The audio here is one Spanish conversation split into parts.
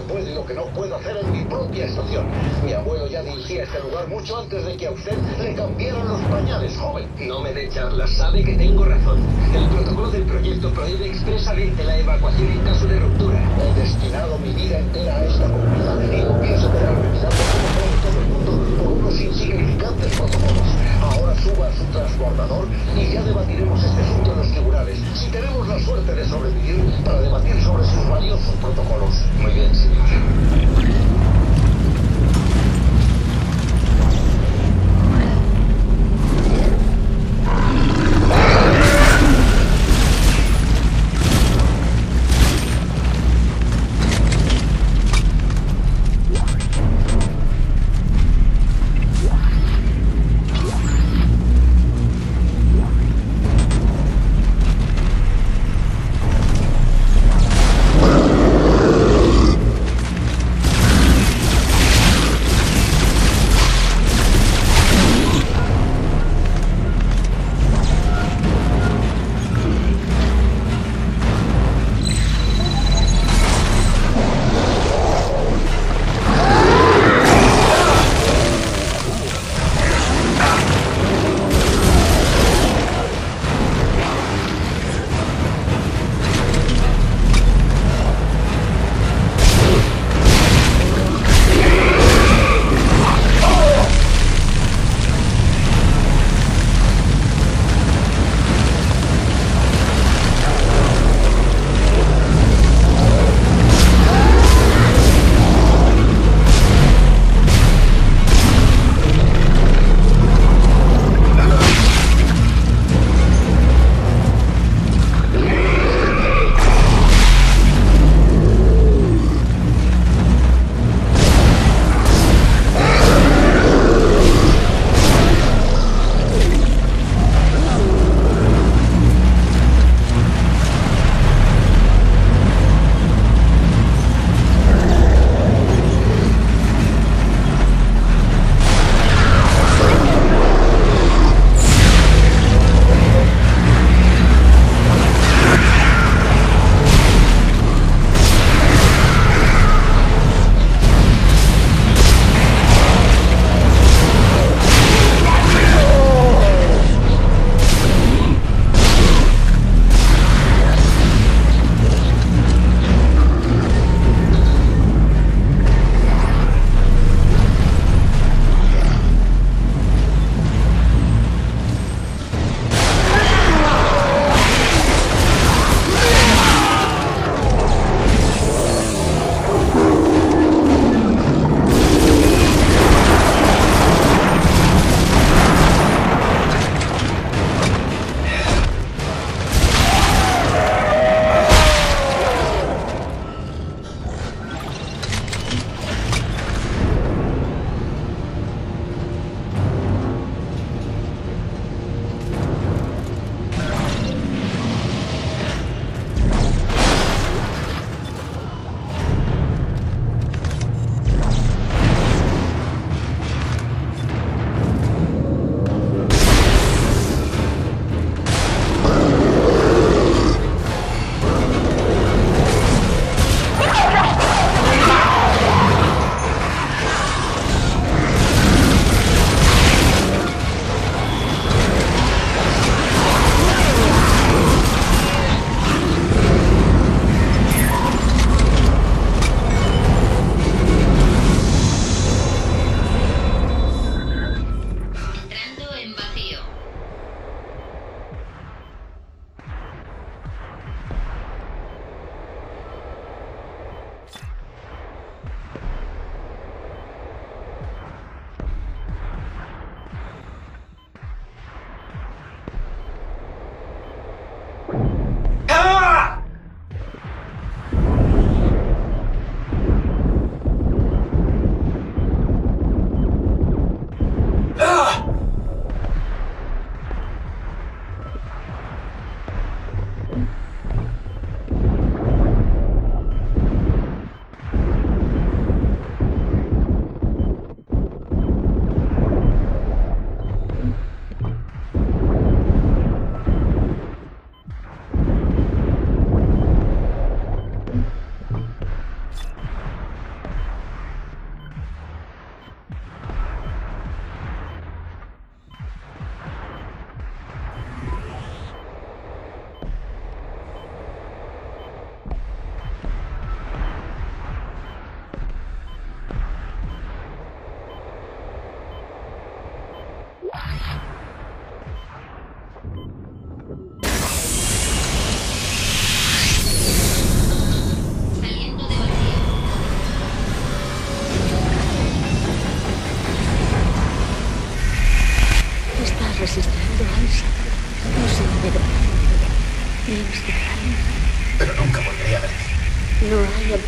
puede y lo que no puedo hacer en mi propia estación. Mi abuelo ya dirigía este lugar mucho antes de que a usted le cambiaran los pañales, joven. No me dé charlas, sabe que tengo razón. El protocolo del proyecto prohíbe expresamente la evacuación en caso de ruptura. He destinado mi vida entera a esta comunidad y no pienso quedar revisando como muere todo el mundo por unos insignificantes protocolos. Ahora suba a su transbordador y ya debatiremos este asunto en los tribunales. Si tenemos la suerte de sobrevivir para debatir sobre sus valiosos protocolos. Muy bien, señor.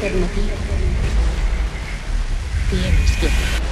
alternativa. Tienes que hacerlo.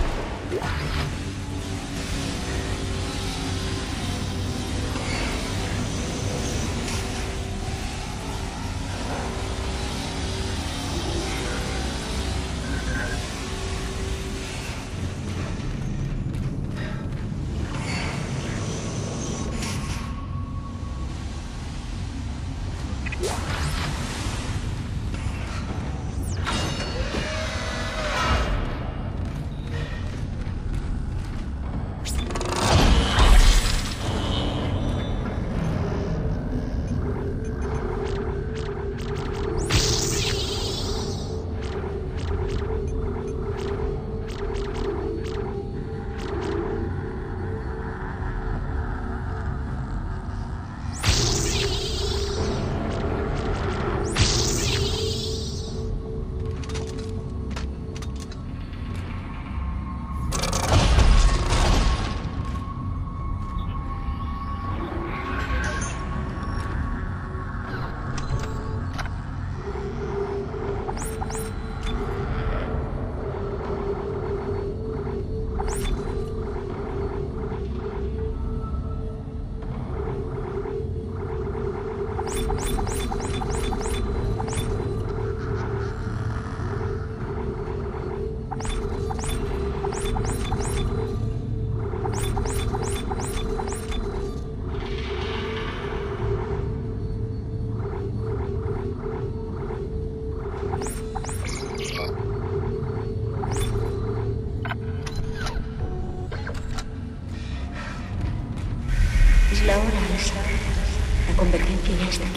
Es la hora, Alexa. La convergencia ya está aquí.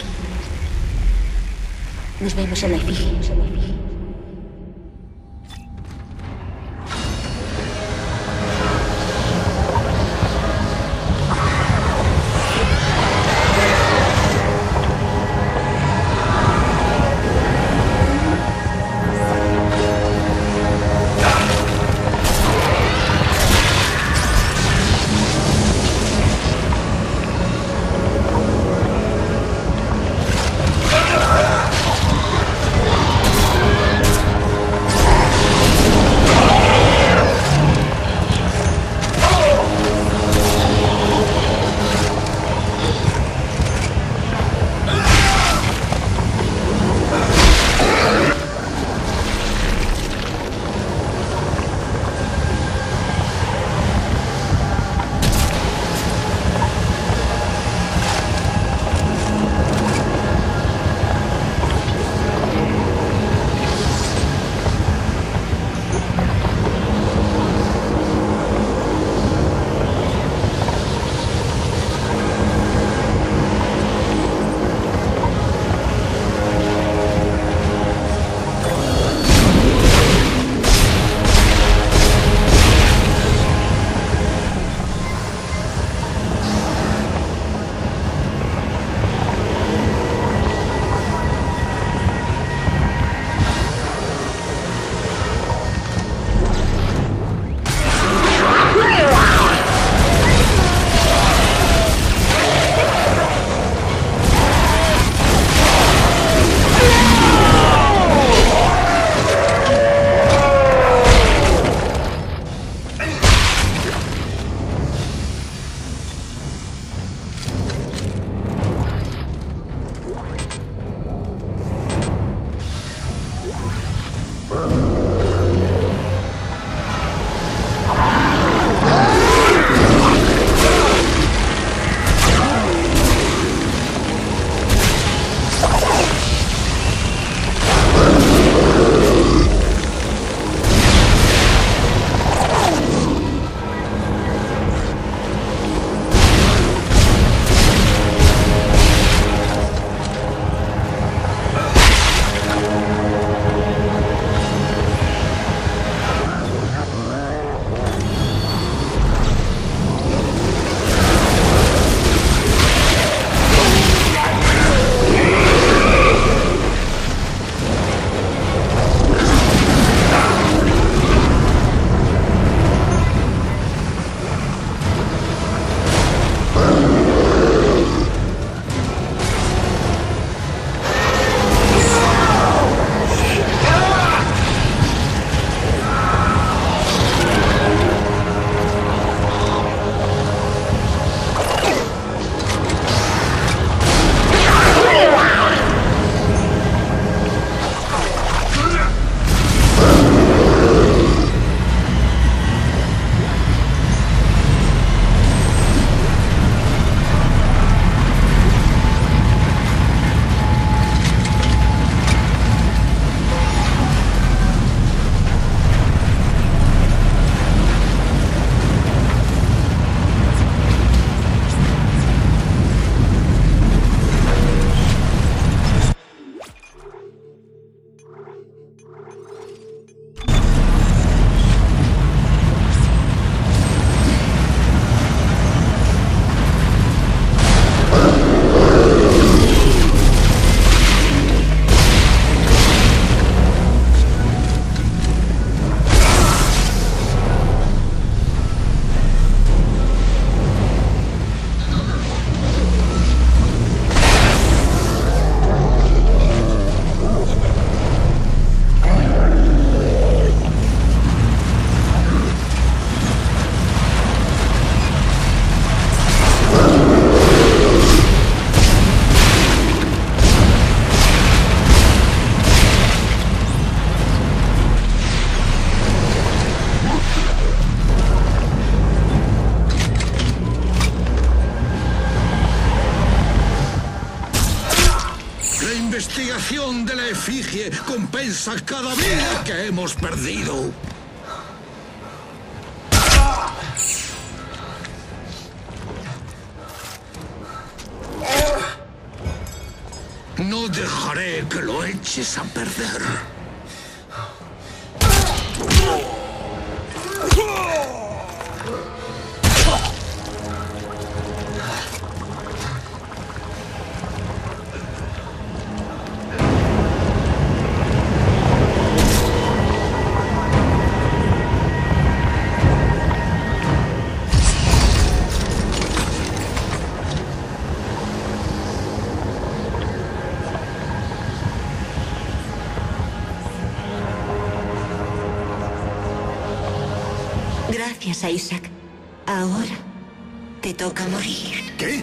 Nos vemos en la efigie. recompensa cada vida que hemos perdido. No dejaré que lo eches a perder. Gracias a Isaac. Ahora te toca morir. ¿Qué?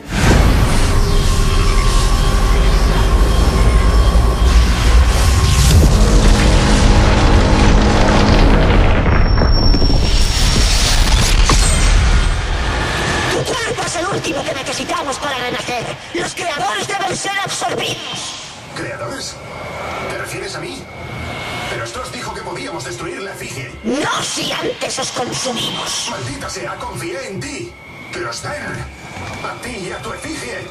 Tu cuerpo es el último que necesitamos para renacer. Los creadores deben ser absorbidos. ¿Creadores? ¿Te refieres a mí? Pero Stross dijo que podíamos destruir la efigie. No si antes os consumimos. Maldita sea, confié en ti. Crosshair, a ti y a tu efigie.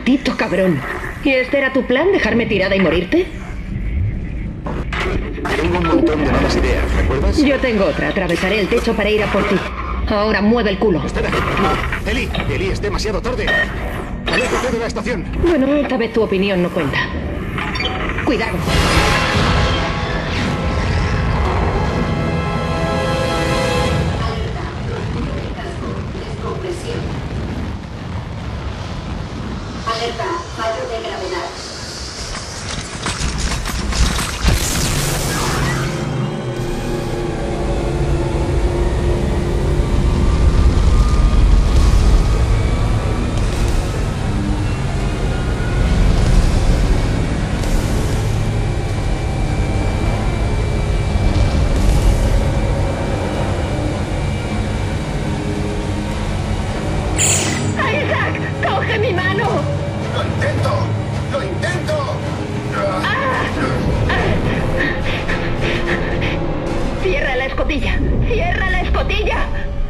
Maldito cabrón. ¿Y este era tu plan, dejarme tirada y morirte? Tengo un montón de malas ideas, ¿recuerdas? Yo tengo otra. Atravesaré el techo para ir a por ti. Ahora mueve el culo. Espera. No. Eli, es demasiado tarde. Aléjate de la estación. Bueno, esta vez tu opinión no cuenta. Cuidado. Alerta, fallo de gravedad. ¡Isaac! ¡Coge mi mano! ¡Lo intento! ¡Cierra la escotilla! ¡Cierra la escotilla!